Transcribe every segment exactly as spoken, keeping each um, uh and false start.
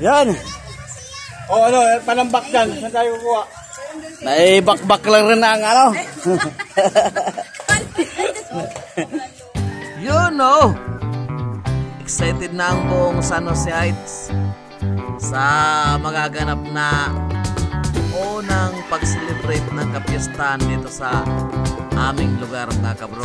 Yan. O oh, ano, panambak dyan. Saan tayo kukuha? Naibakbak lang rin ang ano. You know. Excited na ang buong San Jose Heights sa magaganap na unang pag-celebrate ng kapistahan dito sa aming lugar, mga kabro.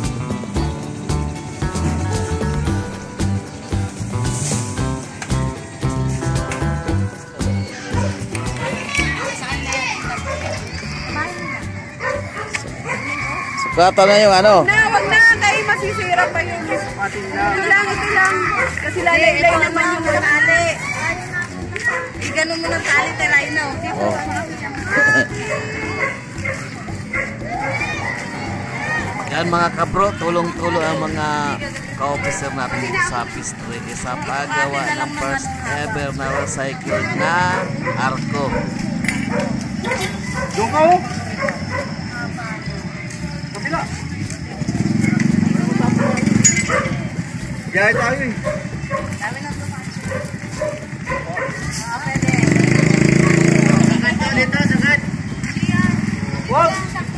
Sukatan na yung ano. Na, wag na. Kayo masisira pa yung sukatin na. Ito lang, ito lang. Kasi lalay-lay naman yung tali. Iganon mo ng tali, talay na. Oh. Yan mga kabro, tulong-tulong ang mga ka-officer natin dito sa pistry sa paggawa ng first ever na recycled na arko. Doon ka o? Kapila. Gaya tayo eh. Dami na ito. Oo, pwede. Sakat ka ulit ha, sakat. Wow!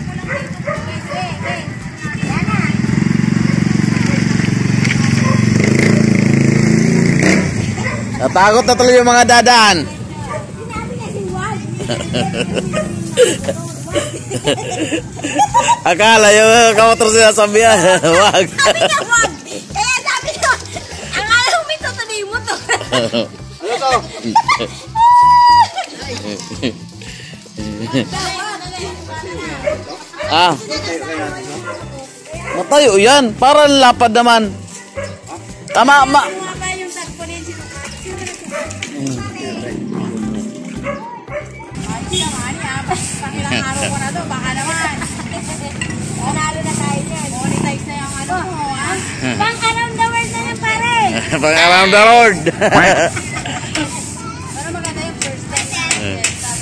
Natakot na tuloy yung mga dadaan. Akala yung kamotor sinasabihan. Wag. Sabi niya wag. Eh, sabi niya. Ang alam mo ito, tuloy mo to. Ano to? Ah. Matayo yan. Para lapad naman. Tama, ma. Pakilang araw ko na to, baka naman. Panalo na tayo dyan. Monetize na yung ano mo, ha? Pang around the world na yan, pare. Pang around the world. Pero maganda yung first time.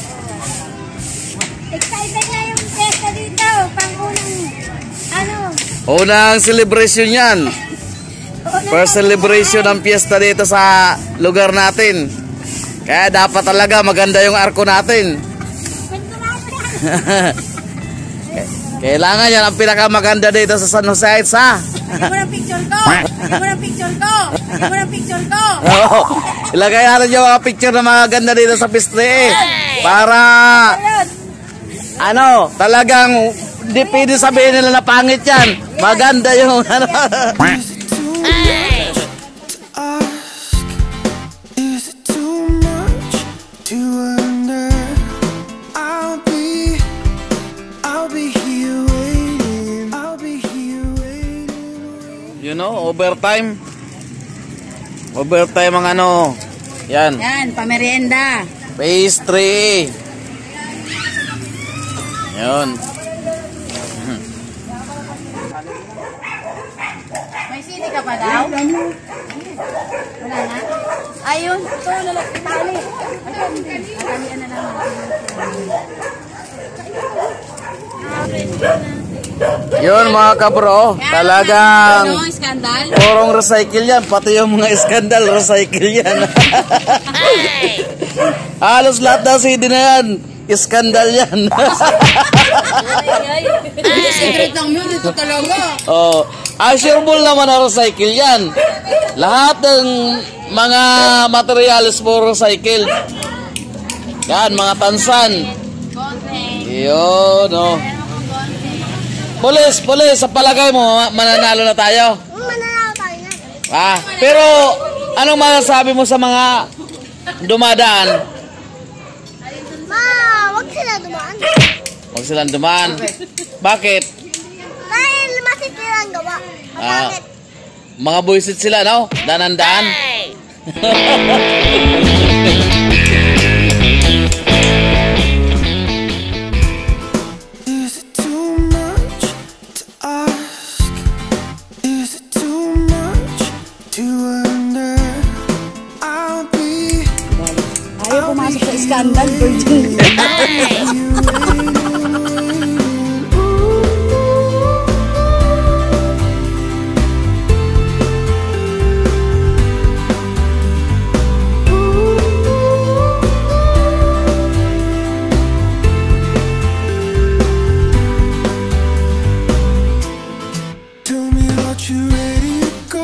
Excited na yung fiesta dito. Pang unang, ano? Unang celebration yan. First celebration ng fiesta dito sa lugar natin. Kaya dapat talaga maganda yung arko natin. Kailangan yan ang pinakamaganda dito sa San Jose Heights, ha? Hindi mo ng picture ko! Hindi mo ng picture ko! Hindi mo ng picture ko! Oo. Ilagay natin yung mga picture na mga ganda dito sa piste, eh. Para, ano, talagang di pwede sabihin nila na pangit yan. Maganda yung, ano. You know, overtime. Overtime ang ano. Yan. Yan, pamerienda. Pastry. Yun. May sili ka pa daw? Wala na? Ayun, ito lalaki tali. Natalian na lang. Yun mga kabro, talagang ano, skandal? purong recycle yan, pati yung mga skandal, recycle yan. Halos lahat na C D na yan, skandal yan. Ay, secret lang yun, ito talaga. Oh, assurable naman na recycle yan. Lahat ng mga materials for recycle. Yan, mga tansan. Yun, oh. Polis, polis, sa palagay mo, mananalo na tayo? Mananalo tayo na. Ah, pero anong masasabi mo sa mga dumadaan? Ma, wag sila dumaan. Huwag silang dumaan. Bakit? Dahil masikil ang gawa. Ah, mga buisit sila, no? Danan-daan. Ayaw pumasok sa skandal, virgin. you're ready to go.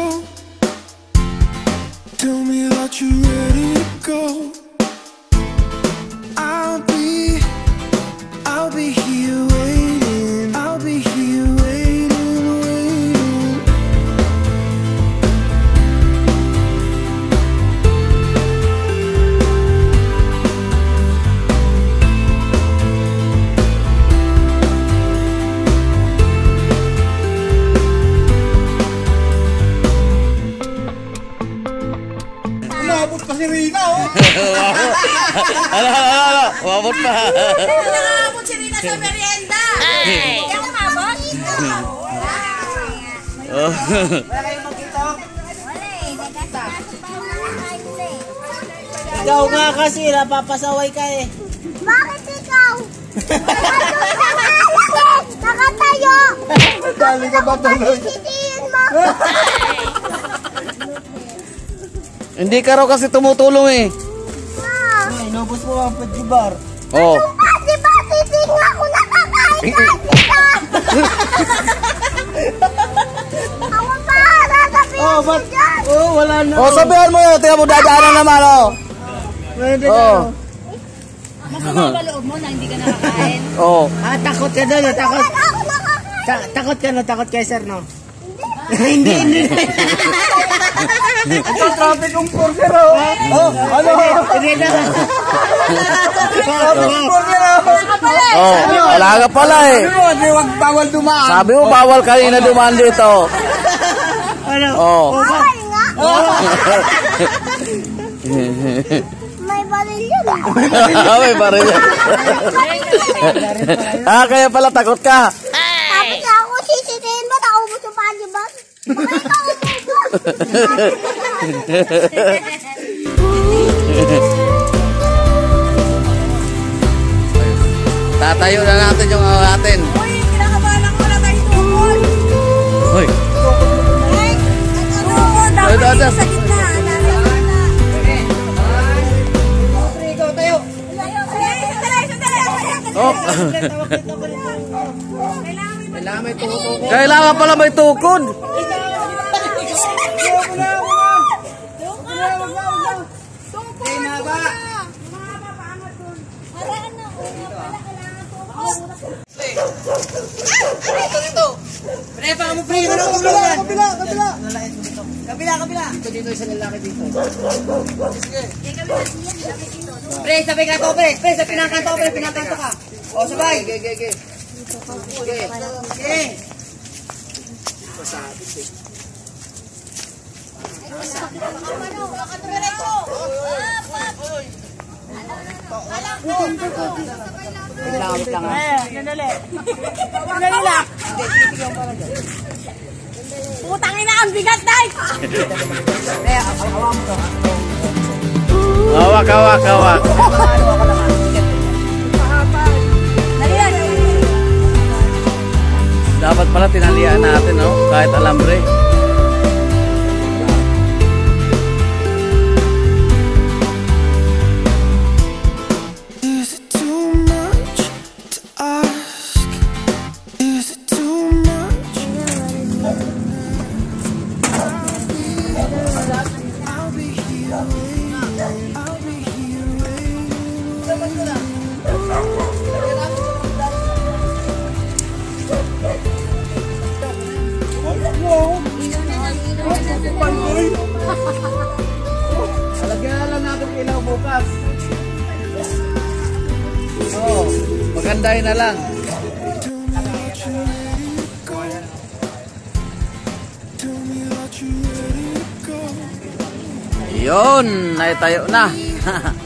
Tell me that you're ready to go. I'll be, I'll be here waiting. I'll be here waiting, waiting. Umabot pa si Rina, oh. Ano, ano, ano? Umabot pa. Nakakabot si Rina sa merienda. Hindi ako umabot. Oh. Ikaw nga kasi, napapasaway ka eh. Bakit ikaw? Nakatayo! Dali ka ba tuloy? Sitiin mo! Hindi ka raw kasi tumutulong eh. Ma! Ay, inubos mo ang pagjibar. Oh. Pa, di ba siting ako nakakain na kita? Ako pa, sasabihin Oh, mo ba't? dyan! Oh, wala na. Oh, sabihan mo yun. Tingnan mo, dadaanan naman oh. Pwede Oh. Masama ba loob mo na hindi ka nakakain? Oh. Ah, takot ka doon, takot. Wala ako nakakain! Ta- takot ka no, takot kay sir, no? Hindi, hindi. Ito, traffic kong porker, oh. Oh, ano? Hindi na. Traffic kong porker, oh. Oh, wala ka pala eh. Sabi mo, di wag bawal dumaan. Sabi mo, bawal kanina dumaan dito. Ano? Oh. Bawal nga! May baril yun! May baril yan. Ah, kaya pala takot ka. Tapos ako sisitihin mo, naubos yung palibas. Baka ikaw umubos! Tatayo na natin yung uh, atin. Uy, kinakabahan ako na tayo tukol. Hoy. Ay, tukol. Ay, Dapat dada. sa gitna. Nasa gitna. Ikaw tayo. Sandali, sandali. Oh. Kailangan may tuko. Kailangan pala may tukod. Pre, baka mo pre, ano ko Kabila, kabila, kabila. Kabila, kabila. Dito, dito, isang lalaki dito. Pre, sabay ka to, pre. Pre, sa pinangkanto, pre, pinangkanto ka. O, sabay. Okay, okay, okay. Okay. Okay. Wait lang, wait lang. Sandali. Sandali lang. Putang ina, ang bigat, Day! Hawak, hawak, hawak. Dali yan. Dapat pala tinalian natin, no? Kahit alambre. Is it too much to ask? Is it too much? I'll be here waiting. I'll be here waiting. Lagyan na lang natin ilaw bukas. Oo, magandahin na lang. Yun, naitayo na.